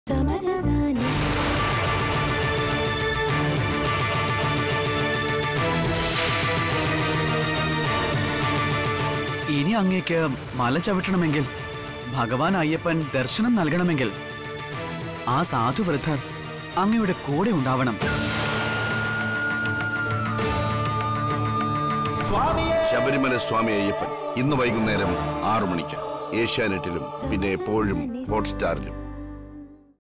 ഇനി അങ്ങേക്ക് മല ചവിട്ടണമെങ്കിൽ, ഭഗവാൻ അയ്യപ്പൻ ദർശനം നൽകണമെങ്കിൽ ആ സാധുവൃദ്ധർ അങ്ങയുടെ കൂടെ ഉണ്ടാവണം. ശബരിമല സ്വാമി അയ്യപ്പൻ ഇന്ന് വൈകുന്നേരം 6 മണിക്ക് ഏഷ്യാനെറ്റിലും പിന്നെ എപ്പോഴും ഹോട്ട്സ്റ്റാറിലും.